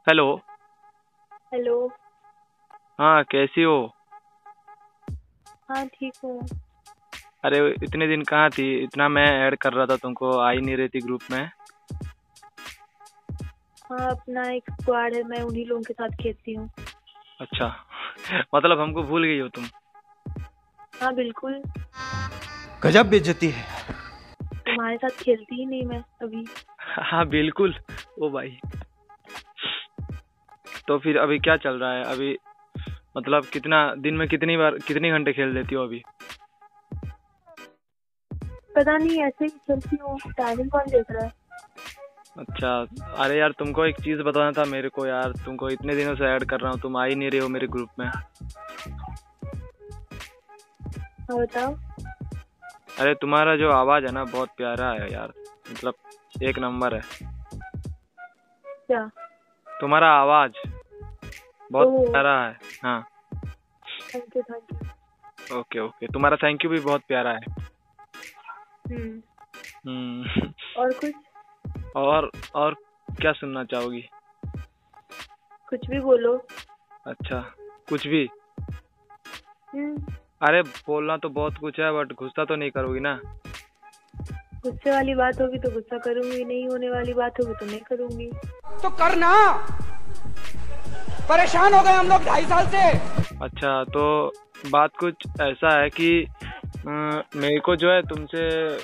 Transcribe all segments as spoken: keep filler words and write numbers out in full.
Hello. Hello. हाँ, कैसी हो? हाँ ठीक हूँ। अरे इतने दिन कहाँ थी? इतना मैं ऐड कर रहा था तुमको, आ ही नहीं रही थी ग्रुप में। हाँ अपना एक स्क्वाड है, मैं उन्हीं लोगों के साथ खेलती हूँ। अच्छा। मतलब हमको भूल गई हो तुम? हाँ बिल्कुल। गजब बेइज्जती है। तुम्हारे साथ खेलती ही नहीं मैं अभी। हाँ बिल्कुल। ओ भाई, तो फिर अभी क्या चल रहा है अभी? मतलब कितना दिन में कितनी बार कितनी घंटे खेल लेती हो अभी? पता नहीं, ऐसे ही खेलती हूँ। टाइमिंग कौन देख रहा है? अच्छा। अरे यार, तुमको एक चीज बताना था मेरे को यार, तुमको इतने दिनों से ऐड कर रहा हूँ, तुम आ ही नहीं रहे हो मेरे ग्रुप में। हाँ बताओ। अरे तुम्हारा जो आवाज है ना, बहुत प्यारा है यार। मतलब एक नंबर है क्या? तुम्हारा आवाज, बहुत ओह, प्यारा है। हाँ। Thank you thank you. Okay okay, तुम्हारा थैंक यू भी बहुत प्यारा है। हम्म। हम्म। और कुछ? और और क्या सुनना चाहोगी? कुछ भी बोलो। अच्छा, कुछ भी? हम्म। अरे बोलना तो बहुत कुछ है, बट गुस्सा तो नहीं करोगी ना? गुस्से वाली बात होगी तो गुस्सा करूंगी, नहीं होने वाली बात होगी तो नहीं करूंगी। तो करना, परेशान हो गए हम लोग ढाई साल से। अच्छा, तो बात कुछ ऐसा है कि अ, मेरे को जो है तुमसे,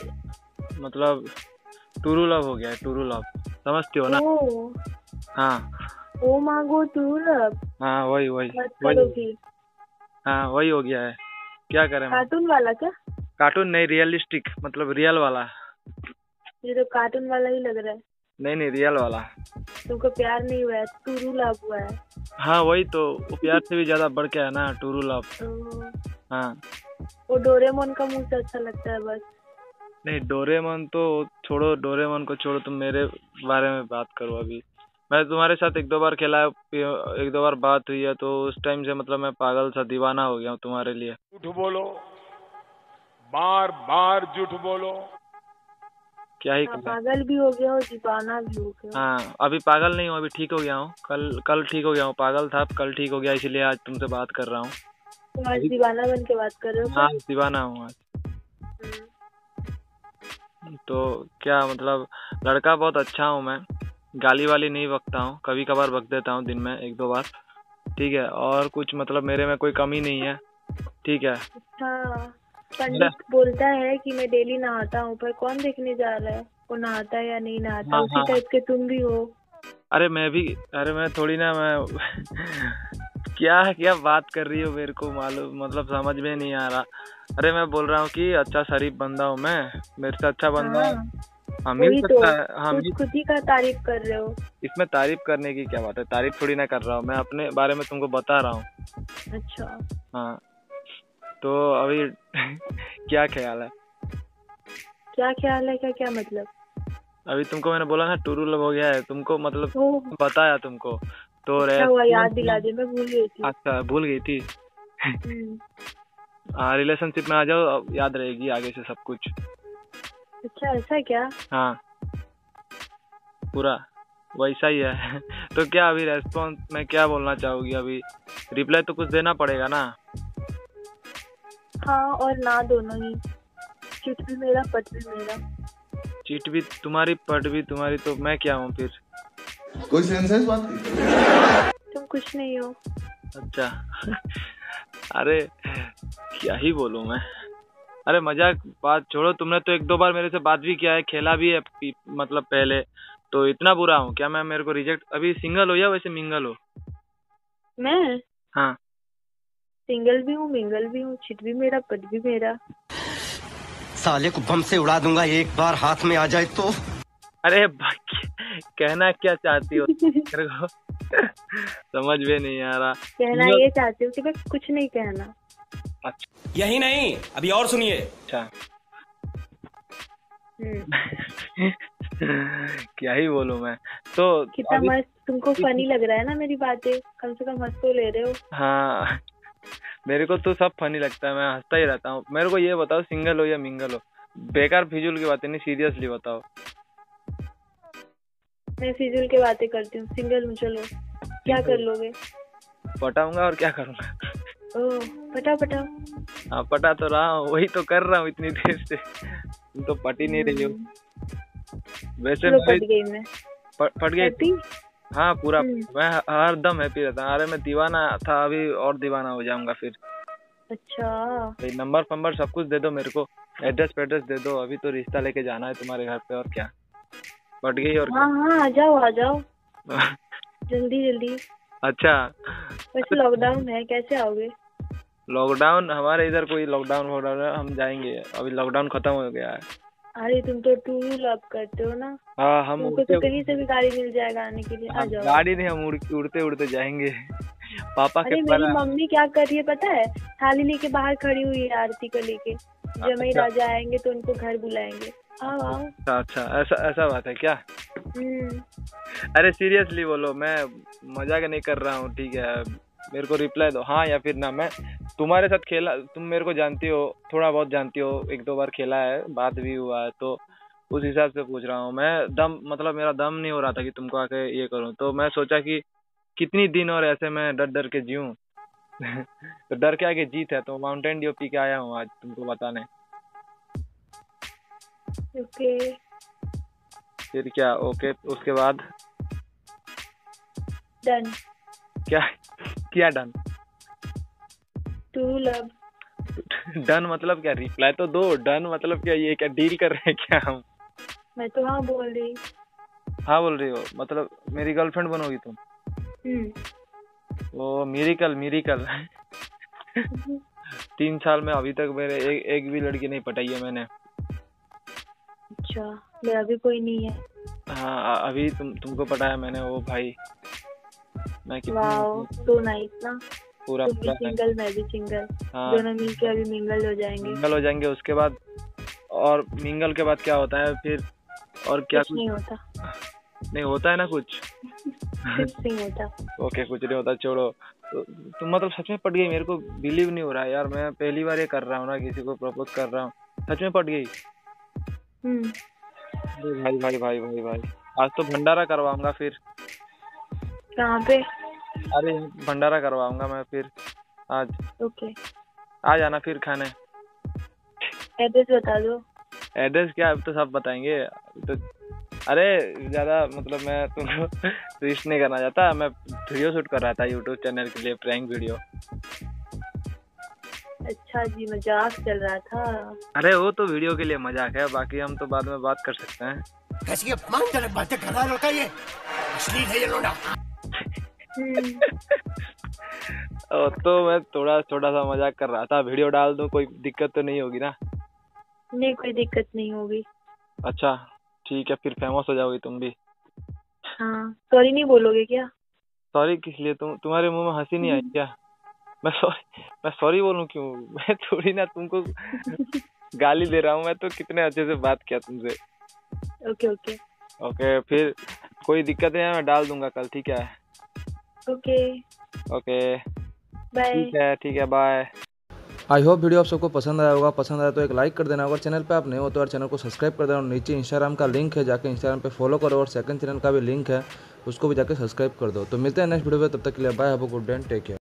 मतलब टूरू लव हो गया है, टूरू लव। समझती हो ना? ओ, हाँ ओ मांगो तू लब। हाँ, वही वही मत वही। करो फिर। हाँ वही हो गया है। क्या करें मैं? कार्टून वाला क्या? कार्टून नहीं, रियलिस्टिक, मतलब रियल वाला। ये तो कार्टून वाला ही लग रहा है। नहीं नहीं, रियल वाला। तुमको प्यार नहीं हुआ है, टूरू लव हुआ है। हाँ वही तो, वो प्यार से भी ज्यादा बढ़ के है ना, टूरू लव। तो हाँ। वो डोरेमोन का मुंह से अच्छा लगता है बस। नहीं, डोरेमोन तो छोड़ो, डोरेमोन को छोड़ो, तुम मेरे बारे में बात करो अभी। मैं तुम्हारे साथ एक दो बार खेला है, एक दो बार बात हुई है, तो उस टाइम से मतलब मैं पागल सा दीवाना हो गया हूँ तुम्हारे लिए। झूठ बोलो, बार बार झूठ बोलो। क्या ही हाँ, करें। पागल भी हो गया हो, दीवाना भी हो गया हो। हाँ, अभी पागल नहीं हूँ, अभी ठीक हो गया हूँ। कल कल ठीक हो गया हूँ, पागल था, अब कल ठीक हो गया, इसलिए आज तुमसे बात कर रहा हूँ। तुम आज अभी दीवाना बन के बात कर रहे हो हाँ, क्या? दीवाना हूँ आज। हम्म। तो क्या मतलब, लड़का बहुत अच्छा हूँ मैं, गाली वाली नहीं बकता हूँ, कभी कभार बक देता हूँ दिन में एक दो बार। ठीक है, और कुछ मतलब मेरे में कोई कमी नहीं है। ठीक है। अच्छा, मेरा पंडित बोलता है कि मैं डेली नहाता हूँ, पर कौन देखने जा रहा है वो नहाता है या नहीं नहाता? हाँ उसी हाँ। टाइप के तुम भी हो। अरे मैं भी, अरे मैं थोड़ी ना, मैं क्या क्या बात कर रही हो, मेरे को मालूम, मतलब समझ में नहीं आ रहा। अरे मैं बोल रहा हूँ कि अच्छा शरीफ बंदा हूँ मैं, मेरे से अच्छा बंदा हाँ हाँ मिल वही तो, सकता है, हाँ खुद मिल। खुद ही का तारीफ कर रहे हो। इसमें तारीफ करने की क्या बात है? तारीफ थोड़ी ना कर रहा हूँ, मैं अपने बारे में तुमको बता रहा हूँ। अच्छा, हाँ, तो अभी क्या ख्याल है? क्या ख्याल है? क्या क्या मतलब? अभी तुमको मैंने बोला ना टूरू लव हो गया है, तुमको मतलब ओह, बताया तुमको तो अच्छा हुआ याद दिला रेस्पॉन्स। दे, मैं भूल गई थी। अच्छा, भूल गई थी। हम्म। हाँ, रिलेशनशिप में आ जाओ, अब याद रहेगी आगे से सब कुछ। अच्छा ऐसा क्या? हाँ, पूरा वैसा ही है। तो क्या अभी रेस्पॉन्स में क्या बोलना चाहोगी अभी? रिप्लाई तो कुछ देना पड़ेगा ना? हाँ और ना दोनों ही। चिट भी मेरा, पट भी मेरा। चीट भी तुम्हारी, पट भी तुम्हारी, तो मैं क्या हूँ फिर? कोई सेंस है इस बात की? तुम कुछ नहीं हो। अच्छा। अरे क्या ही बोलूं मैं। अरे मजाक बात छोड़ो, तुमने तो एक दो बार मेरे से बात भी किया है, खेला भी है पी- मतलब पहले। तो इतना बुरा हूँ क्या मैं? मेरे को रिजेक्ट, अभी सिंगल हो या वैसे मिंगल हो? मैं हाँ। सिंगल भी हूँ, मिंगल भी हूँ, चिट भी मेरा, पट भी मेरा। साले को बम से उड़ा दूंगा एक बार हाथ में आ जाए तो। अरे भाई, कहना क्या चाहती हो मेरे को? समझ में नहीं आ रहा। कहना सिंगल। ये चाहती हूँ कि बस कुछ नहीं कहना। अच्छा यही नहीं, अभी और सुनिए। अच्छा। हम्म। क्या ही बोलूं मैं। तो कितना अभी मस्त तुमको फनी लग रहा है ना मेरी बातें, कम से कम हंस तो ले रहे हो। हाँ, मेरे को तो सब फनी लगता है, मैं हंसता ही रहता हूँ। मेरे को ये बताओ, सिंगल हो या मिंगल हो? बेकार फिजूल की बातें नहीं, सीरियसली बताओ। मैं फिजूल की बातें करती हूँ, सिंगल हूँ चलो। क्या कर लोगे? पटाऊंगा और क्या करूंगा। ओह, पटाओ पटाओ। हाँ पटा तो रहा हूँ, वही तो कर रहा हूँ इतनी देर से। तुम तो पट ही नहीं रही हो। वैसे चलो मैं पट गई मैं। प- पट गई। हैप्पी? हाँ पूरा, हम्म। मैं हर दम हैप्पी रहता हूँ। अरे मैं दीवाना था, अभी और दीवाना हो जाऊंगा फिर। अच्छा। भाई नंबर फंबर सब कुछ दे दो मेरे को, एड्रेस पेड्रेस दे दो, अभी तो रिश्ता लेके जाना है तुम्हारे घर पे। और क्या, पट गई और हाँ हाँ, आ जाओ आ जाओ, क्या। जल्दी जल्दी। अच्छा, वैसे लॉकडाउन है, कैसे आओगे? लॉकडाउन हमारे इधर कोई लॉकडाउन हो रहा है, हम जाएंगे। अभी लॉकडाउन खत्म हो गया है। अरे तुम तो टू लव करते हो ना, हाँ हम तुमको उड़ते तो कहीं से भी गाड़ी मिल जाएगा आने के लिए। आ हम जाओ। गाड़ी नहीं, हम उड़, उड़ते उड़ते जाएंगे। पापा के अरे मेरी पर। मम्मी क्या कर रही है पता है? थाली लेके बाहर खड़ी हुई है आरती को लेके। जमाई अच्छा। राजा आएंगे तो उनको घर बुलाएंगे। आओ आओ। अच्छा अच्छा, ऐसा ऐसा बात है क्या? हम्म। अरे सीरियसली बोलो, मैं मजाक नहीं कर रहा हूँ, ठीक है? मेरे को रिप्लाई दो, हाँ या फिर ना। मैं तुम्हारे साथ खेला, तुम मेरे को जानती हो, थोड़ा बहुत जानती हो, एक दो बार खेला है, बात भी हुआ है, तो उस हिसाब से पूछ रहा हूँ मैं। दम मतलब मेरा दम नहीं हो रहा था कि तुमको आके ये करूँ, तो मैं सोचा कि कितनी दिन और ऐसे मैं डर डर के जीऊँ। तो डर के आगे जीत है, तो माउंटेन ड्यू पी के आया हूँ आज तुमको बताने। ओके। फिर क्या ओके? उसके बाद डन। क्या क्या डन? To love. डन मतलब क्या? रिप्लाई तो दो। डन मतलब क्या? ये क्या डील कर रहे हैं क्या हम? मैं तो हाँ बोल रही। हाँ बोल रही हो, मतलब मेरी गर्लफ्रेंड बनोगी तुम? हम्म। वो मिरेकल मिरेकल। तीन साल में अभी तक मेरे एक, एक भी लड़की नहीं पटाई है मैंने। अच्छा, मेरा भी कोई नहीं है। हाँ अभी तुम तुमको पटाया मैंने। वो भाई मैं वाओ, कितनी तो नाइस ना। पूरा तुम भी पूरा सिंगल, मैं भी सिंगल। हाँ दोनों मिलके अभी मिंगल हो जाएंगे। मिंगल हो जाएंगे। उसके बाद और मिंगल के बाद क्या होता है फिर? और क्या कुछ नहीं होता। नहीं होता है ना कुछ? कुछ नहीं होता। ओके कुछ नहीं होता, छोड़ो। तो, तुम मतलब सच में पट गई? मेरे को बिलीव नहीं हो रहा है यार, मैं पहली बार ये कर रहा हूँ ना, किसी को प्रपोज कर रहा हूँ, सच में पट गई। हम्म। अरे भाई भाई भाई भाई भाई, आज तो भंडारा करवाऊंगा फिर। कहाँ पे? अरे भंडारा करवाऊंगा मैं फिर आज। ओके। आ जाना फिर खाने। एड्रेस बता दो। एड्रेस क्या, अब तो सब बताएंगे तो। अरे ज्यादा मतलब मैं तुमको ट्विस्ट नहीं करना चाहता, मैं वीडियो शूट कर रहा था यूट्यूब चैनल के लिए, प्रैंक वीडियो। अच्छा जी, मजाक चल रहा था। अरे वो तो वीडियो के लिए मजाक है, बाकी हम तो बाद में बात कर सकते हैं। कैसी अपमानजनक बातें कर रहा है लड़का, ये अश्लील है ये लोड़ा। हम्म। ओ, तो मैं थोड़ा थोड़ा सा मजाक कर रहा था। वीडियो डाल दूं, कोई दिक्कत तो नहीं होगी ना? नहीं, कोई दिक्कत नहीं होगी। अच्छा ठीक है, फिर फेमस हो जाओगी तुम भी। हाँ, सॉरी नहीं बोलोगे क्या? सॉरी किस लिए? तुम तुम्हारे मुंह में हंसी नहीं आई क्या? मैं सॉरी मैं सॉरी बोलूं क्यों? मैं थोड़ी ना तुमको गाली दे रहा हूँ, मैं तो कितने अच्छे से बात किया तुमसे। ओके ओके ओके फिर कोई दिक्कत नहीं है, मैं डाल दूंगा कल, ठीक है? ओके। Okay bye. ठीक है ठीक है, बाय। आई होप वीडियो आप सबको पसंद आया होगा। पसंद आया तो एक लाइक कर देना। अगर चैनल पे आप नए हो तो यार चैनल को सब्सक्राइब कर देना। और नीचे इंस्टाग्राम का लिंक है, जाके इंस्टाग्राम पे फॉलो करो। और सेकंड चैनल का भी लिंक है, उसको भी जाके सब्सक्राइब कर दो। तो मिलते हैं नेक्स्ट वीडियो में, तब तक के लिए bye, have a good day, take care.